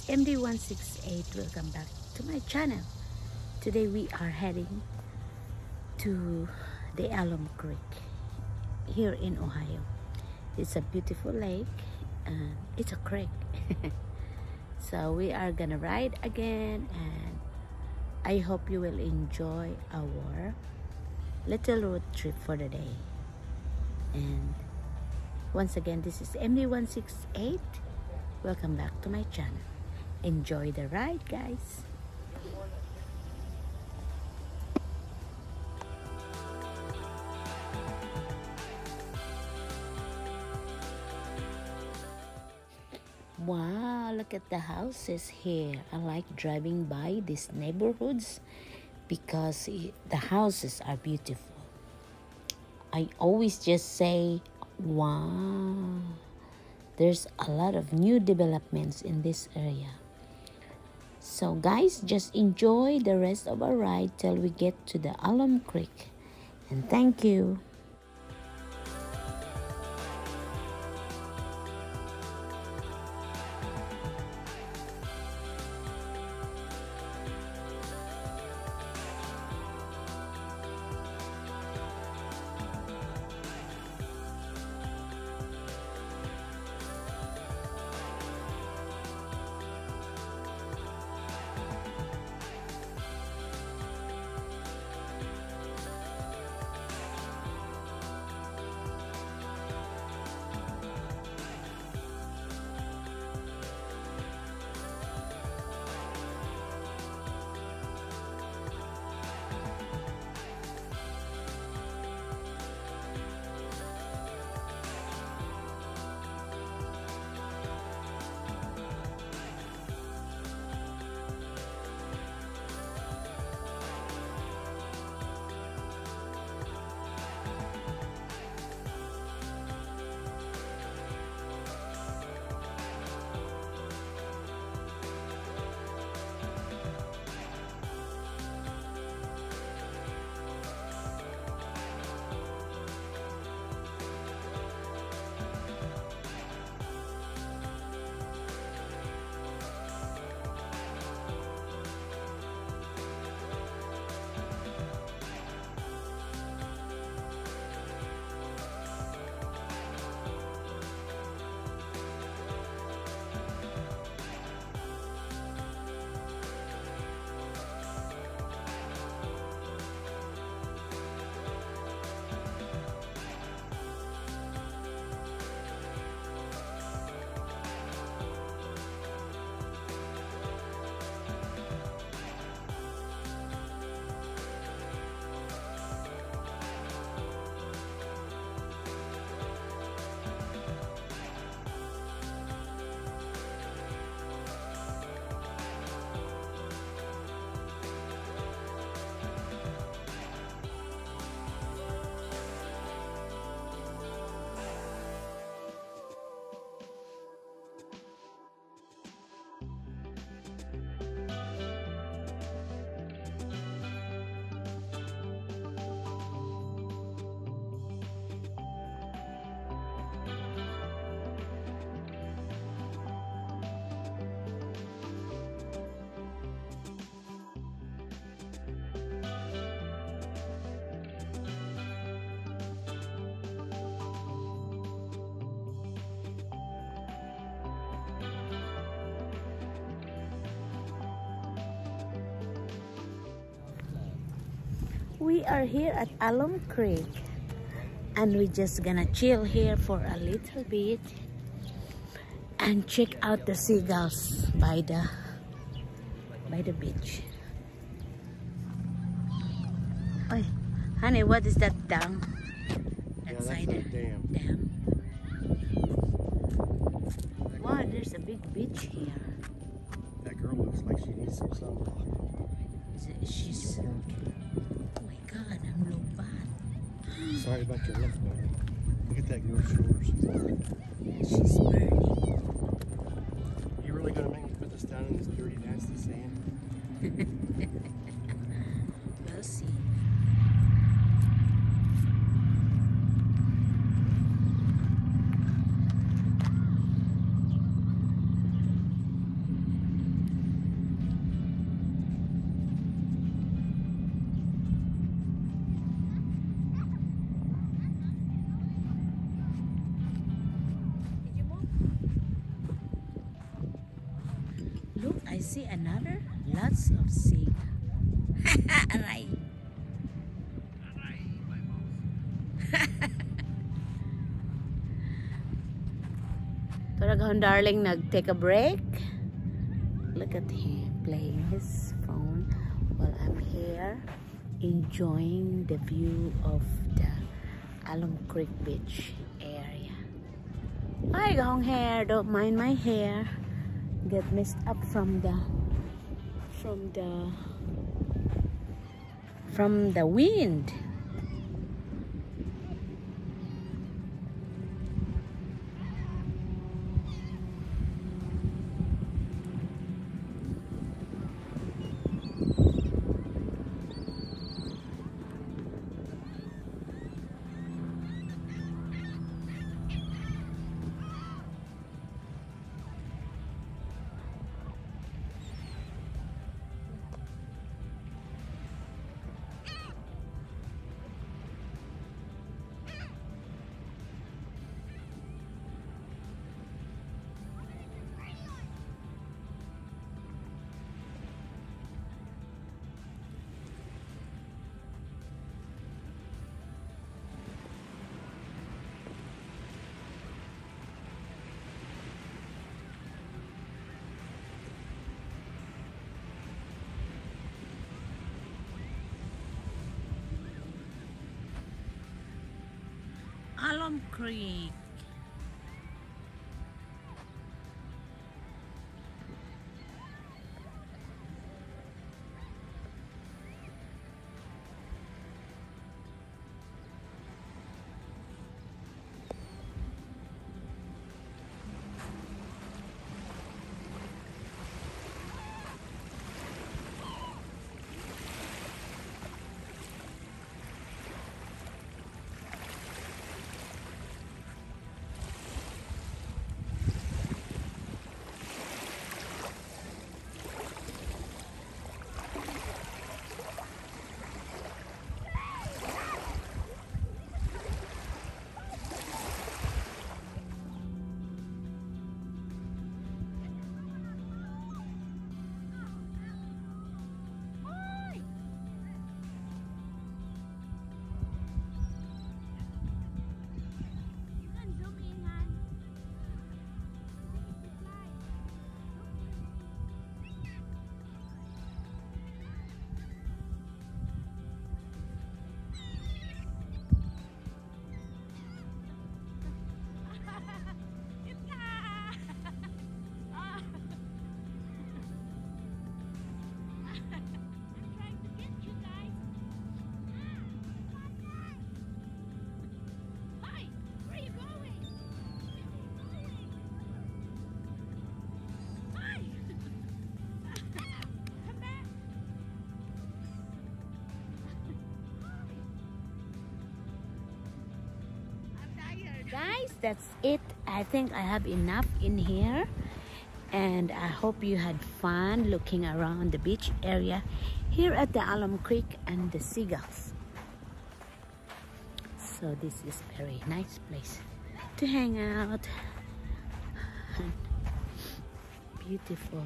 MD168. Welcome back to my channel. Today we are heading to the Alum Creek here in Ohio. It's a beautiful lake and it's a creek. So we are gonna ride again, and I hope you will enjoy our little road trip for the day. And once again, this is MD168. Welcome back to my channel. Enjoy the ride, guys. Wow, look at the houses here. I like driving by these neighborhoods because the houses are beautiful. I always just say, wow, there's a lot of new developments in this area. So guys, just enjoy the rest of our ride till we get to the Alum Creek. And thank you. We are here at Alum Creek, and we're just gonna chill here for a little bit and check out the seagulls by the beach. Oy, honey, what is that dam? That's a dam. Wow, there's a big beach here. That girl looks like she needs some sunblock. She's... Oh my God, I'm low bad. Sorry about your look, buddy. Look at that girl's shoulders. She's burning. You really gonna make me put this down in this dirty, nasty sand? We'll see. Look, I see another. Lots of sea. Aray. Toragahon darling nag-take a break. Look at him playing his phone while I'm here enjoying the view of the Alum Creek Beach area. Hi, gahong hair. Don't mind my hair. Get messed up from the wind. Alum Creek. Guys, that's it. I think I have enough in here, and I hope you had fun looking around the beach area here at the Alum Creek and the seagulls. So this is a very nice place to hang out. Beautiful.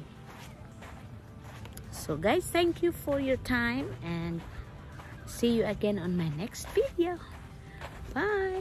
So guys, thank you for your time, and see you again on my next video. Bye.